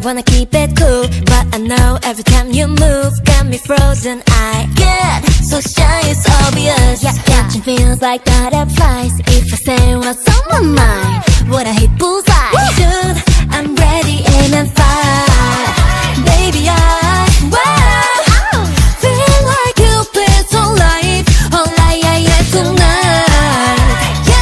wanna keep it cool, but I know every time you move got me frozen. I get so shy, it's obvious. Yeah, catching feels like butterflies. If I say what's on my mind, would I hit bullseye? Dude, I'm ready, aim and fire. Baby, feel like Cupid's on life. All I tonight. Yeah,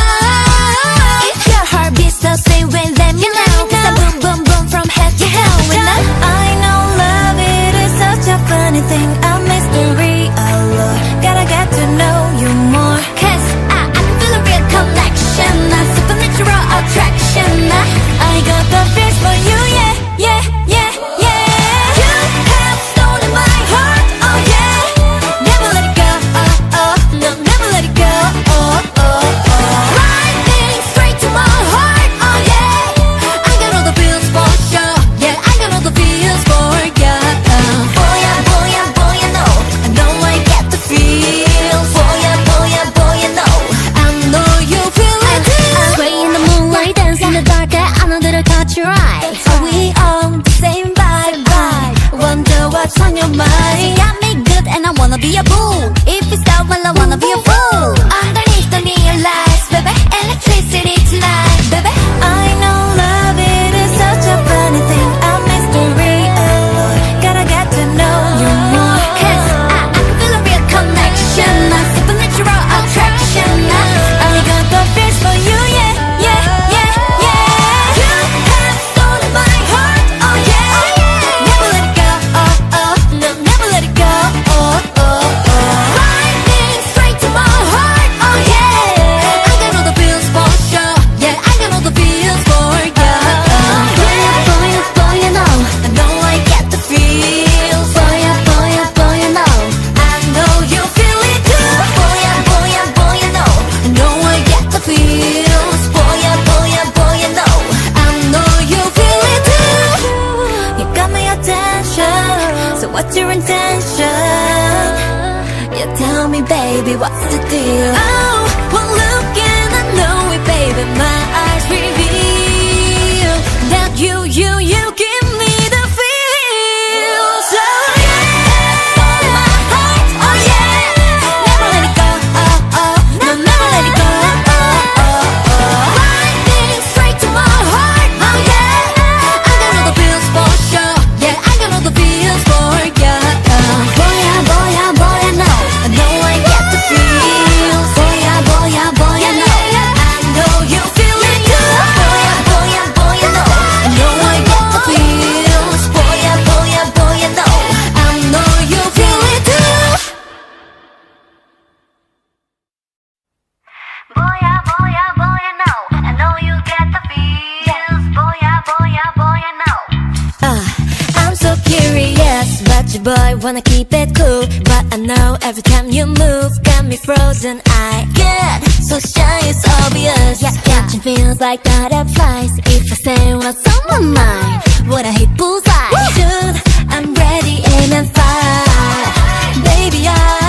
tonight. If your heart beats the same way, let me know. Cause I boom, boom, boom from head to hell. I know love, it is such a funny thing, a mystery, oh Lord. Gotta get to know you more. Cause I can feel a real connection, a supernatural attraction. I got the feels for you, yeah, yeah, yeah, yeah. You have stolen my heart, oh yeah. Never let it go, oh, oh, no, never let it go, oh, oh, oh. Lightning straight to my heart, oh yeah. I got all the feels for sure, yeah, I got all the feels for you. Boy, boy, boy, I know I get the feels. Boy, boy, I know you feel it too. Sway in the moonlight, dance in the dark, I know that I caught your eye. Are we on the same vibe? Wonder what's on your mind. You got me good and I wanna be a bull. If it's down, well I wanna be a fool. Underneath the neon lights, baby, electricity tonight, baby. I know love, it is such a funny thing, a mystery, oh Lord. Gotta get to know you more. Cause I can feel a real connection, a supernatural attraction. I got the feels for you, yeah, yeah, yeah, yeah. You have stolen my heart, oh yeah. Never let it go, oh, oh, no, never let it go, oh, oh, oh. Lightning straight to my heart, oh yeah. I got all the feels for sure, yeah, I got all the feels for you. Boy, boy, you know I get the feels. Boy, boy, you know I know you feel it too. Boy, boy, you know I get the feels. Boy, you know I know you feel it too. You got my attention, so what's your intention? You tell me, baby, what's the deal? Oh, one look and I know it, baby. My eyes reveal that you give me the feels. Oh yeah, my heart, oh yeah. Never let it go, oh oh, no, never let it go, oh oh oh. Lightning straight to my heart, oh yeah. I got all the feels for sure, yeah, I got all the feels for you. Boy, boy, I know I get the feels. Boy, boy, I know you feel it too. Boy, I know I get the feels. Boy, I know you feel it too. Boy, I know you get the feels. Boy, I know. I'm so curious, but your boy wanna keep it cool, but I know every time you move got me frozen. I get so shy, it's obvious. Yeah, catching feels like butterflies. If I say what's on my mind, would I hit bullseye? Dude, I'm ready, aim and fire. Baby,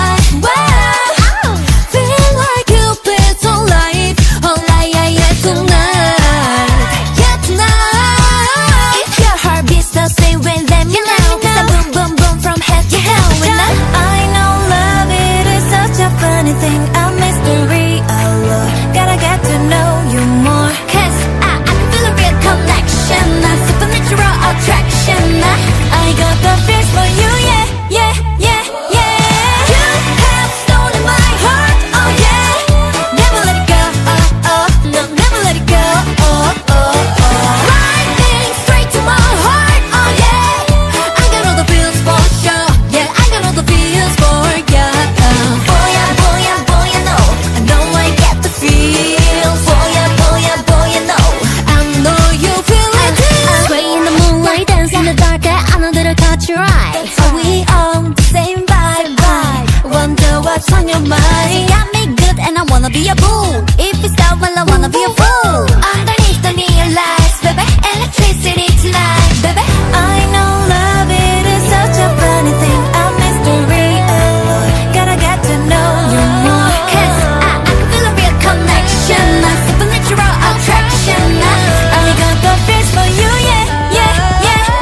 feel like Cupid's on life. All I tonight. Yeah, tonight. If your heart beats the same way, let me know. Cause I boom, boom, boom from head to hell. I know love, it is such a funny thing, a mystery, oh Lord. Gotta get to know you more. Cause I can feel a real connection, a supernatural attraction. I got the feels for you, yeah, yeah, yeah, yeah. You have stolen my heart, oh yeah. Never let it go, oh, oh, no, never let it go, oh, oh, oh. Lightning straight to my heart, oh yeah. I got all the feels for sure, yeah, I got all the feels for you. Boy, boy, I know I get the feels. Boy, I know you feel it too. Sway in the moonlight, dance in the dark, I know that I caught your eye. Are we on the same vibe? Wonder what's on your mind. You got me good and I wanna be a bull. If it's down, well I wanna be a fool. Underneath the neon lights, baby, electricity tonight, baby. I know love, it is such a funny thing, a mystery, oh Lord. Gotta get to know you more. Cause I can feel a real connection, a supernatural attraction. I got the feels for you, yeah, yeah, yeah.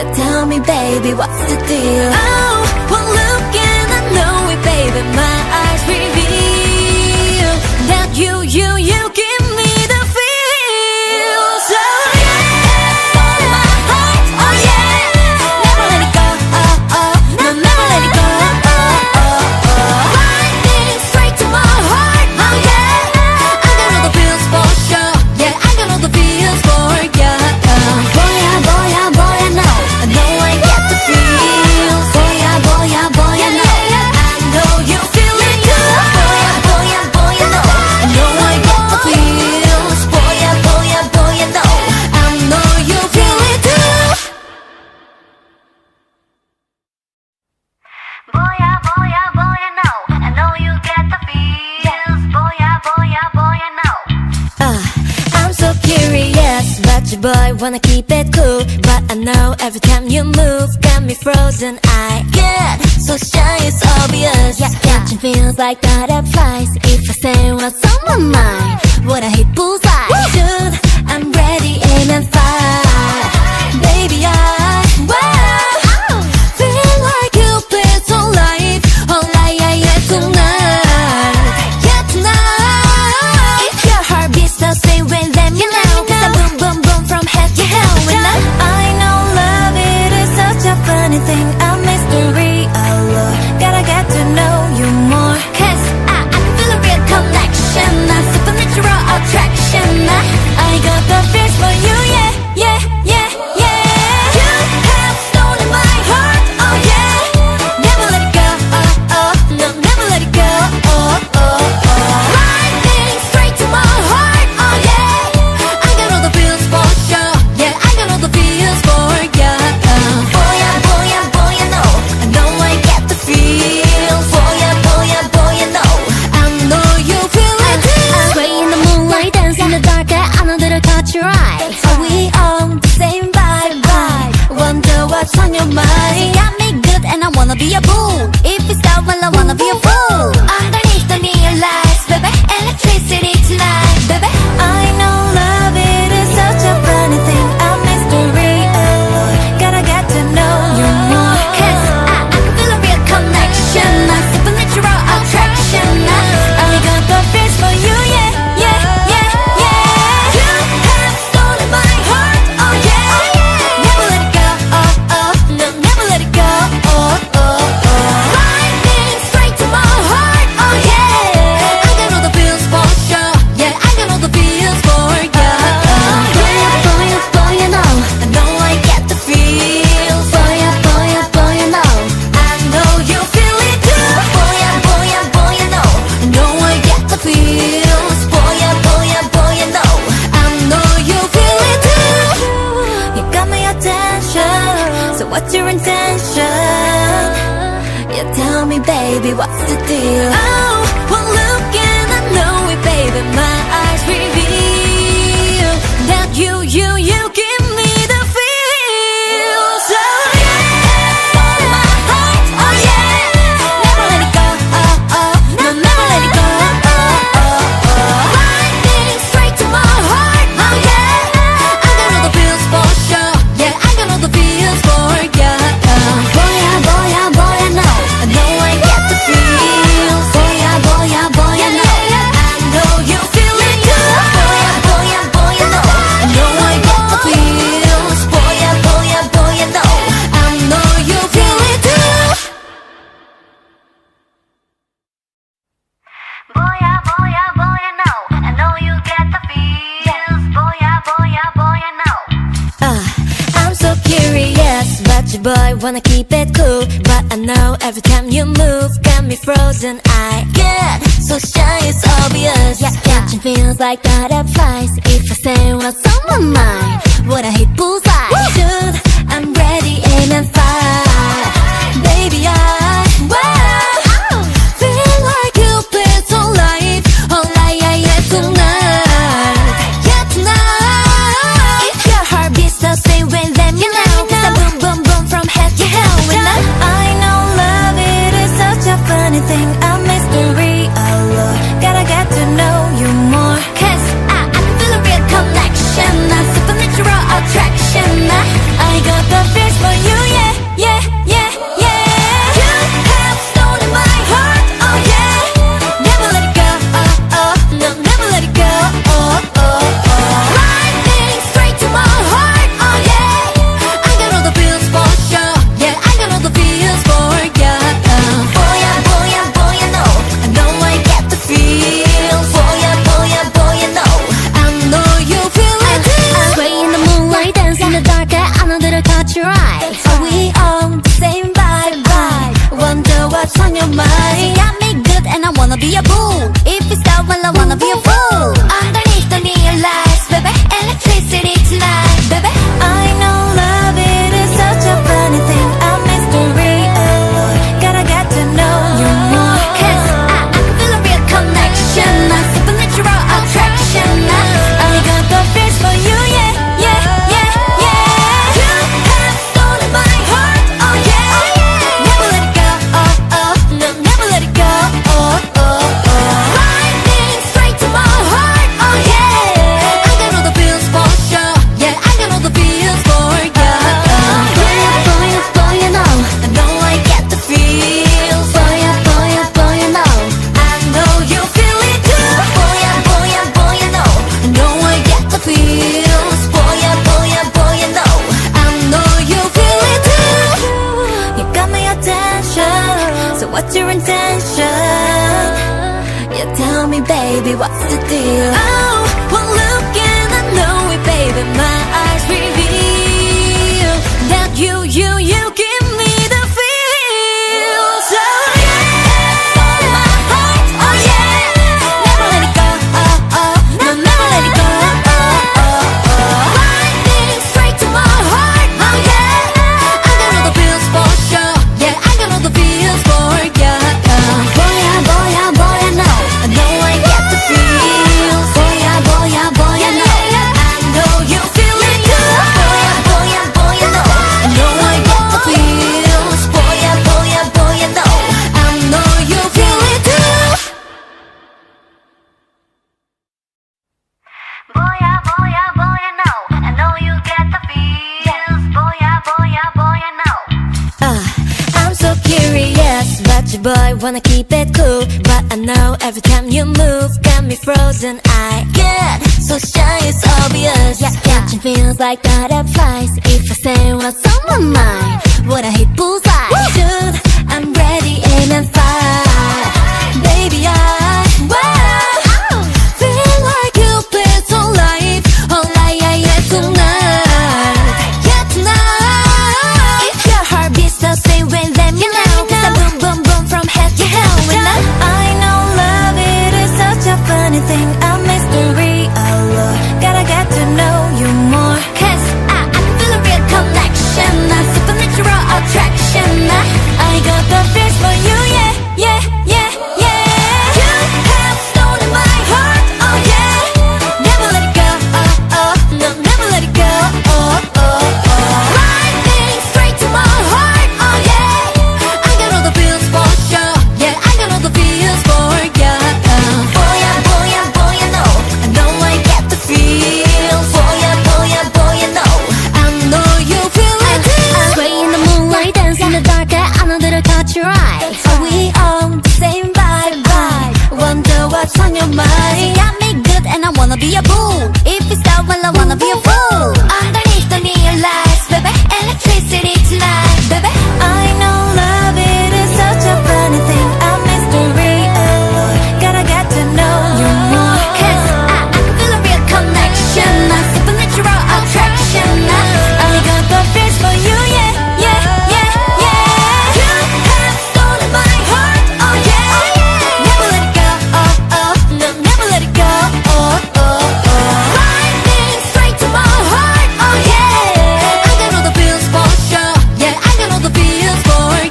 Yeah, tell me baby, what's the deal? Oh, one look and I know it baby, my eyes reveal that you give me the feel. So yeah, on my heart, oh yeah, never let it go, oh oh, no, never let it go, oh oh, oh. Lightning straight to my heart, oh yeah, I got all the feels for sure, yeah, I got all the feels for ya. Boy, I know, I know I get the feels. Boy, I know, I know you feel it too. Boy, I know, I know I get the feels. Boy, I know, I know you feel it too. Boy, I know, I know you get the feels. Boy, I know. I'm so curious, but your boy wanna keep it cool. But I know every time you move, got me frozen. I get so shy, it's obvious. Yeah, catching feels like butterflies. If I say what's on my mind, would I hit bullseye? Shoot, I'm ready, aim and fire. Baby, feel like Cupid's on life. Oh, yeah, tonight. Yeah, tonight. If your heart beats the same way, let me know. Cause I boom, boom, boom from head to hell. I know love, it is such a funny thing, a mystery, oh Lord. Gotta get to know you more. Cause I can feel a real connection, a supernatural attraction. I got the feels for you, yeah. You have stolen my heart, oh yeah. Never let it go, oh oh, no, never let it go, oh oh oh. Lightning straight to my heart, oh yeah. I got all the feels for sure, yeah, I got all the feels for ya. Boy, I know I get the feels. Boy, I know, I know you feel it too. Sway in the moonlight, dance in the dark, I know that I caught your eye. Are we on the same vibe? Wonder what's on your mind. You got me good and I wanna be a fool. If it's down, well I wanna be a fool. Underneath the neon lights, baby, electricity tonight, baby. I know love, it is such a funny thing, a mystery, oh Lord. Gotta get to know you more. Cause I can feel a real connection, a supernatural attraction. I got the feels for you, yeah. You have stolen my heart, oh yeah. Never let it go, oh oh, no, never let it go, oh oh oh. Lightning straight to my heart, oh yeah. I got all the feels for sure, yeah, I got all the feels for ya. Boy, I know I get the feels. Boy, I know, I know you feel it too. Boy, I know I get the feels. Boy, I know, I know you feel it too. You got my attention, so what's your intention? Yeah, tell me baby, what's the deal? Oh, one look and I know it baby, my eyes reveal that you give me the feel. So yeah, on my heart, oh yeah, never let it go, oh oh, no, never let it go, oh oh oh. Lightning straight to my heart, oh yeah, I got all the feels for sure, yeah, I got all the feels for ya. Boy, I know I get the feels. Boy, I know, I know you feel it too. Boy, I know, I know I get the feels. Boy, I know, I know you feel it too. Boy, I know you get the feels. Boy, I know. I'm so curious, but your boy wanna keep it cool. But I know every time you move, got me frozen. I get so shy, it's obvious. Yeah, catching feels like butterflies. If I say what's on my mind, would I hit bullseye? Shoot, I'm ready, aim and fire. Baby, feel like Cupid's on life. Oh, yeah, tonight. Yeah, tonight. If your heart beats the same way, let me know. Cause I boom, boom, boom from head to hell. I know love, it is such a funny thing, a mystery, oh Lord. Gotta get to know you more. Cause I can feel a real connection, a supernatural attraction. I got the feels for you. we on the same vibe? Wonder what's on your mind. You got me good and I wanna be a bull. If it's down, well I wanna be a fool. Underneath the neon lights, baby, electricity tonight, baby. I know love, it is such a funny thing, a mystery. Gotta get to know you more. 'Cause I can feel a real connection, a supernatural attraction. I got the feels for you, yeah, yeah, yeah, yeah. You have stolen my heart, oh yeah. Never let it go, oh, oh, no, never let it go, oh, oh, oh. Lightning straight to my heart, oh yeah. I got all the feels for sure, yeah, I got all the feels for you. Boy, you know, I know I get the feels. Boy, you know, I know you feel it too. Boy, you know, I know I get the feels. Boy, you know, I know you feel it too. You got my attention, so what's your intention? You tell me, baby, what's the deal? Oh, one look and I know it, baby, my eyes reveal that you give me the feels. Oh yeah, my heart, oh yeah. Never let it go, oh oh, no, never let it go, oh oh oh. Lightning straight to my heart, oh yeah. I got all the feels for sure, yeah, I got all the feels for you. Boy, I know I get the feels. Boy, I know I know you feel it too. Boy, I know I know I get the feels. Boy, I know I know you feel it too. Boy, I know I know you get the feels. Boy, I know. I'm so curious about you, boy, wanna keep it cool. But I know every time you move, got me frozen. I get so shy, it's obvious. Yeah, catching feels like butterflies. If I say what's on my mind, would I hit bullseye? Dude, I'm ready, aim and fire. Baby, feel like you play so live. Oh, yeah, yeah, tonight. Yeah, tonight. If your heart beats the same way, let me know. 'Cause I boom, boom, boom from head to hell. I know love, it is such a funny thing, a mystery. Oh Lord, gotta get to know you more. 'Cause I can feel a real connection, a supernatural attraction. I got the feels for you, yeah, yeah, yeah, yeah. You have stolen my heart, oh yeah. Never let it go, oh oh, no, never let it go, oh oh oh. Lightning straight to my heart, oh yeah. I got all the feels for sure, yeah, I got all the feels for you. Boy, I know I know I get the feels. Boy, you know I know you feel it too. Sway in the moonlight, dance in the dark, I know that I caught your eye. Are we on the same vibe? Wonder what's on your mind. You got me good and I wanna be a bull. If it's down, well I wanna be a fool. Underneath the neon lights, baby, electricity tonight, baby. I know love, it is such a funny thing, a mystery. Gotta get to know you more. 'Cause I can feel a real connection, a supernatural attraction. I got the feels for you, yeah, yeah, yeah, yeah. You have stolen my heart, oh yeah. Never let it go, oh oh, no, never let it go, oh oh oh. Lightning straight to my heart, oh yeah. I got all the feels for sure, yeah, I got all the feels for you.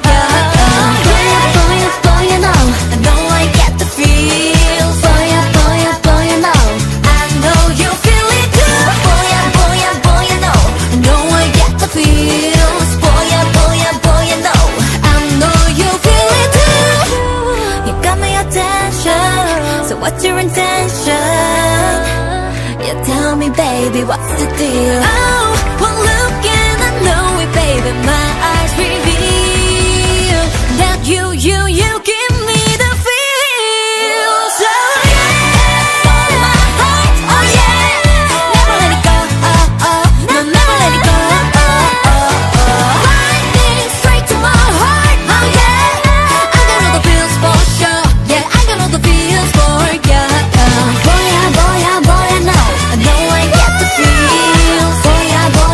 Boy, you know I know I get the feels. Boy, you know I know you feel it too. Boy, you know I know I get the feels. Boy, you know I know you feel it too. You got my attention, so what's your intention? You tell me, baby, what's the deal? Oh, one look and I know it, baby, my eyes reveal that you give me the feels. Oh yeah, my heart, oh yeah. Never let it go, oh oh, no, never let it go, oh oh oh. Lightning straight to my heart, oh yeah. I got all the feels for sure, yeah, I got all the feels for you. Boy, I know I get the feels. Boy,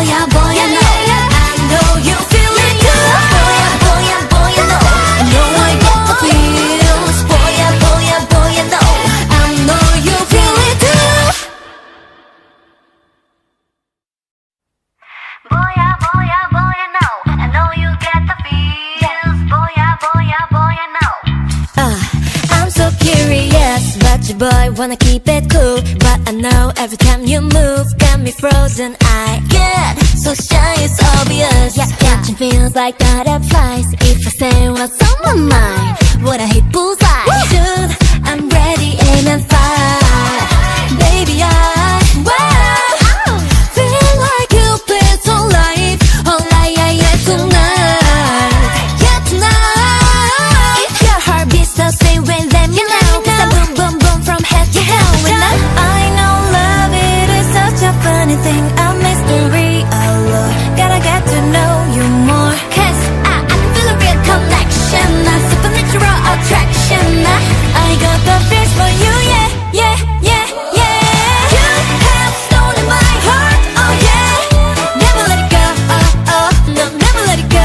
wanna keep it cool, but I know every time you move got me frozen. I get so shy, it's obvious. Yeah, catching feels like butterflies. If I say what's on my mind, would I hit bullseye? Shoot, I'm ready, aim and fire. Baby, feel like Cupid's on life. Oh, yeah, tonight. Yeah, tonight. If your heart beats the same way, let me know. Cause I boom, boom, boom from head to hell. I know love, it is such a funny thing, a mystery, oh Lord. Gotta get to know you more. Cause I can feel a real connection, a supernatural attraction. I got the feels for you, yeah. You have stolen my heart, oh yeah. Never let it go, no, never let it go,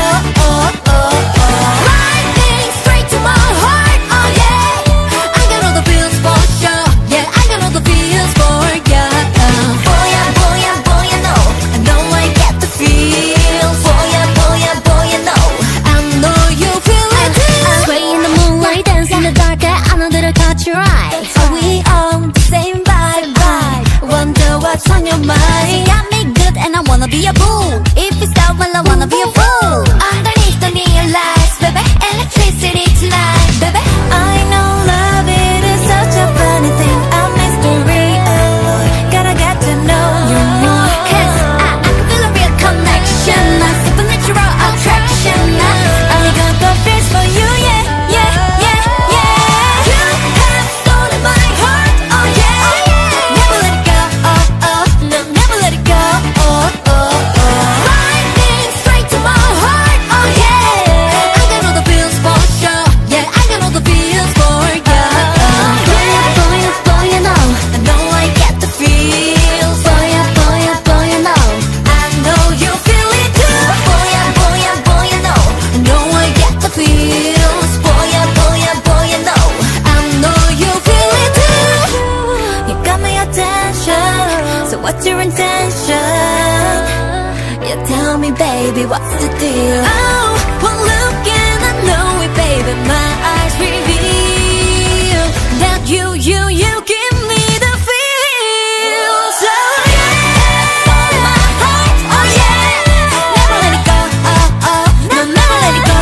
Lightning straight to my heart, oh yeah. I got all the feels for sure, yeah, I got all the feels for ya. Boy, I know, I know I get the feels. Boy, I know, I know you feel it too. Sway in the moonlight, dance in the dark, I know that I caught your eye. Are we on the same vibe? Wonder what's on your mind. You got me good and I wanna be a fool. If it's down, well I wanna be a fool. Underneath the neon lights, baby, electricity tonight, baby. I know love, it is such a funny thing, a mystery, oh Lord. Gotta get to know you more. Cause I can feel a real connection, a supernatural attraction. I got the feels for you, yeah. You have stolen my heart, oh yeah. Never let it go, no, never let it go, Lightning straight to my heart, oh yeah. I got all the feels for sure, yeah, I got all the feels for ya. Boy, I know, I know I get the feels. Boy, I know, I know you feel it too. Boy, I know, I know I get the feels. Boy, I know, I know you feel it too. You got my attention, so what's your intention? You tell me, baby, what's the deal? Oh, one look and I know it, baby. My eyes reveal that you give me the feels. Oh yeah, my heart, oh yeah. Never let it go, no, never let it go,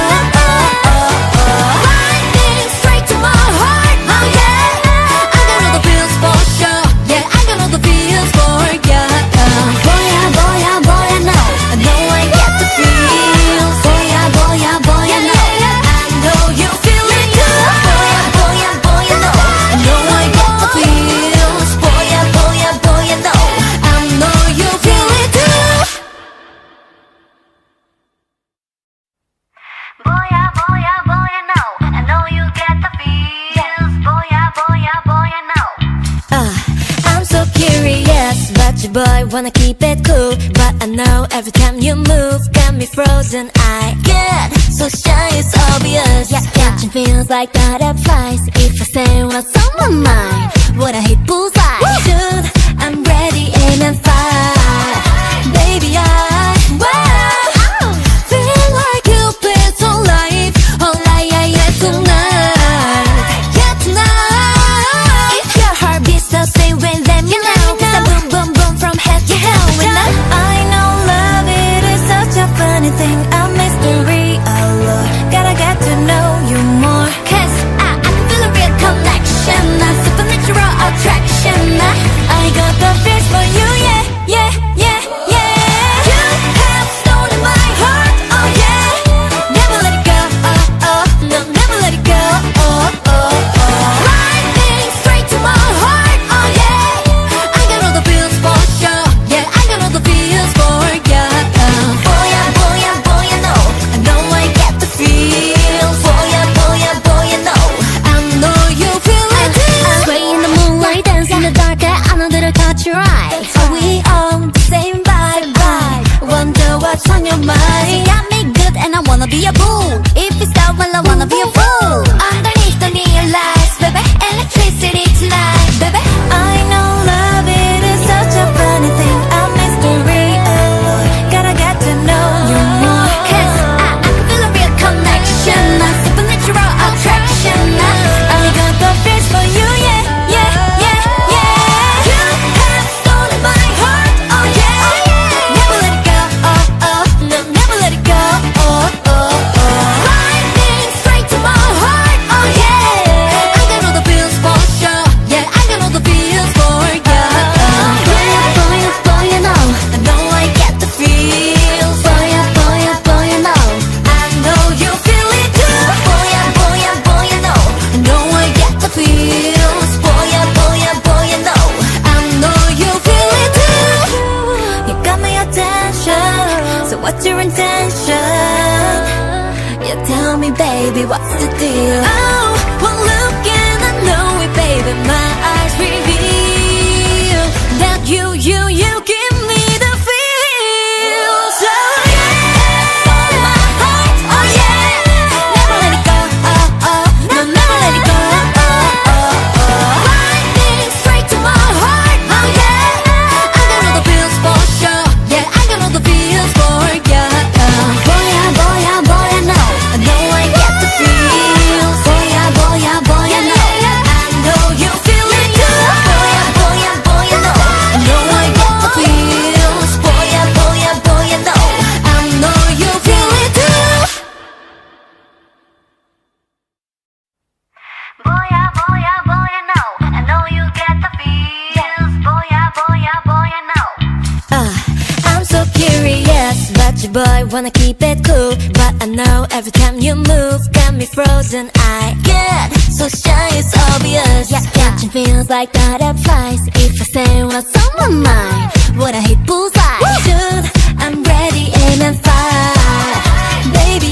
Lightning straight to my heart, oh yeah. I got all the feels for sure, yeah, I got all the feels for ya. Boy, I know I get the feels. Boy, I know, I know you feel it too. Boy, I know, I know I get the feels. Boy, I know, I know you feel it too. Boy, I know, I know you get the feels. Boy, I know. I'm so curious about you, boy, wanna keep it cool, but I know every time you move got me frozen. I get so shy, it's obvious. Yeah, catching feels like butterflies. If I say what's on my mind, would I hit bullseye? Shoot, I'm ready, aim and fire. Baby, feel like Cupid's on life. Oh, yeah, tonight. Yeah, tonight. If your heart beats the same way, let me know. Cause I boom, boom, boom from head to hell. I know love, it is such a funny thing, a mystery, oh Lord. Gotta get to know you more. Cause I can feel a real connection, a supernatural attraction. I got the feels for you, yeah. You have stolen my heart, oh yeah. Never let it go, no, never let it go, Lightning straight to my heart, oh yeah. I got all the feels for sure, yeah, I got all the feels for ya. Boy, I know I get the feels. Boy, I know, I know you feel it too. Sway in the moonlight, dance in the dark, I know that I caught your eye. Are we on the same vibe? Wonder what's on your mind. You got me good and I wanna be a fool. If it's down, well I wanna be a fool. Underneath the neon lights, baby, electricity tonight, baby. I know love, it is such a funny thing, a mystery, oh Lord. Gotta get to know you more. Cause I can feel a real connection, a supernatural attraction. I got the feels for you, yeah. tell me, baby, what's the deal? Oh, one look and I know it, baby. My eyes reveal that you give me the feel. So yeah, on my heart, oh yeah, never let it go, oh oh, no, never let it go, oh oh oh. Lightning straight to my heart, oh yeah, I got all the feels for sure, yeah, I got all the feels for ya. Boy, I know, I know I get the feels. Boy, I know, I know you feel it too. Boy, I know, I know I get the feels. Boy, I know, I know you feel it too. Boy, I know, I know you get the feels. Boy, I know. I'm so curious about you, boy, wanna keep it cool. But I know every time you move, got me frozen. I get so shy, it's obvious. Yeah, catching feels like butterflies. If I say what's on my mind, would I hit bullseye? Shoot, I'm ready, aim and fire. Baby,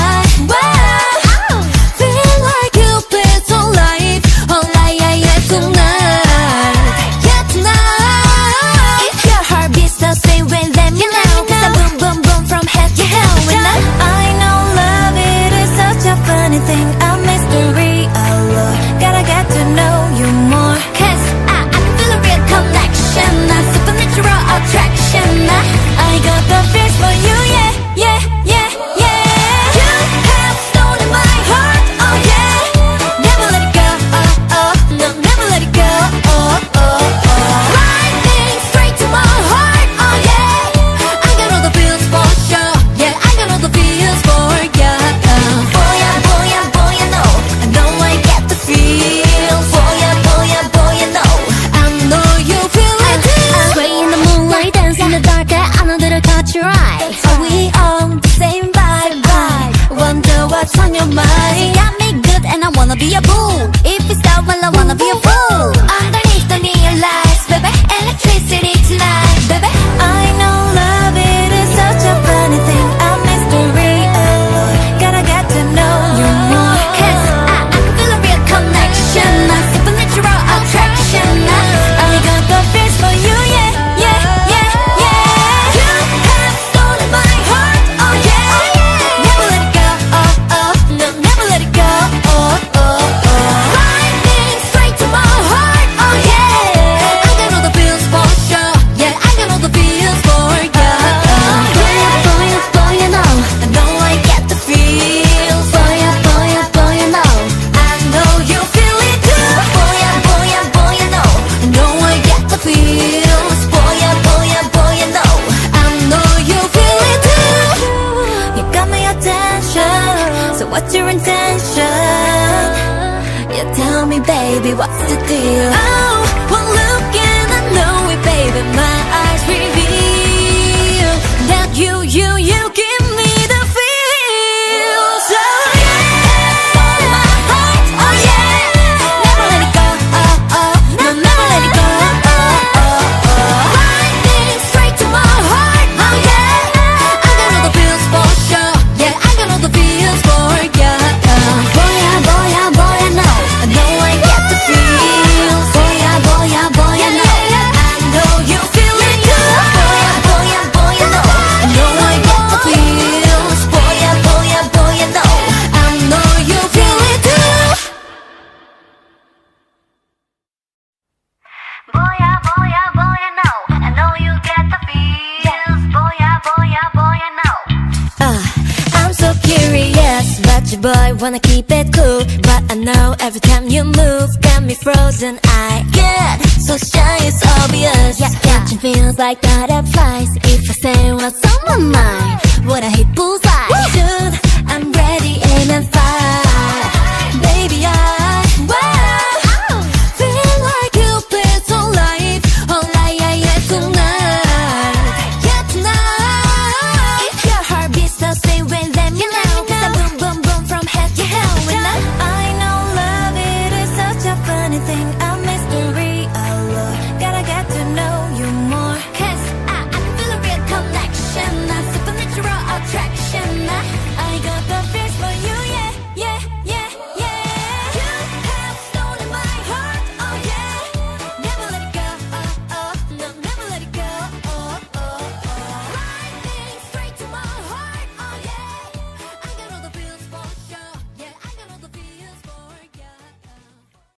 feel like you play so live. Oh, yeah, tonight. Yeah, tonight. If your heart beats the same way, let me know. 'Cause I boom, boom, boom from head to hell. I know love, it is such a funny thing, a mystery, oh Lord. Gotta get to know you more. 'Cause I can feel a real connection, a supernatural attraction. I got the feels for you, yeah. You have stolen my heart, oh yeah. Never let it go, oh oh, no, never let it go, oh oh oh. Lightning straight to my heart, oh yeah. I got all the feels for sure, yeah, I got all the feels for ya. Boy, I know I get the feels. Boy, I know, I know you feel it too. Sway in the moonlight, dance in the dark, I know that I caught your eye. Are we on the same vibe? Wonder what's on your mind. You got me good and I wanna be a fool. If it's that, well, I wanna be a fool. Underneath the neon lights, baby, electricity tonight, baby. I know love, it is such a funny thing, a mystery, oh Lord. Gotta get to know you more. 'Cause I can feel a real connection, a supernatural attraction. I got the feels for you, yeah. You have stolen my heart, oh yeah. Never let it go, oh oh, no, never let it go, oh oh oh. Lightning straight to my heart, oh yeah. I got all the feels for sure, yeah, I got all the feels for ya. Boy, I know I get the feels. Boy, I know, I know you feel it too. Boy, I know I get the feels. Boy, I know, I know you feel it too. You got my attention, so what's your intention? You tell me, baby, what's the deal? Oh, one look and I know it, baby. My eyes reveal that you give me the feel. So yeah, on my heart, oh yeah, never let it go, oh oh, no, never let it go, oh oh oh. Lightning straight to my heart, oh yeah. I got all the feels for sure, yeah, I got all the feels for ya. Boy, I know I get the feels. Boy, I know, I know you feel it too. Boy, I know, I know I get the feels. Boy, I know, I know you feel it too. Boy, I know you get the feels. Boy, I know. I'm so curious about you, boy, wanna keep it cool. But I know every time you move, got me frozen. I get so shy, it's obvious. Yeah, catching feels like butterflies. If I say what's on my mind, would I hit bullseye?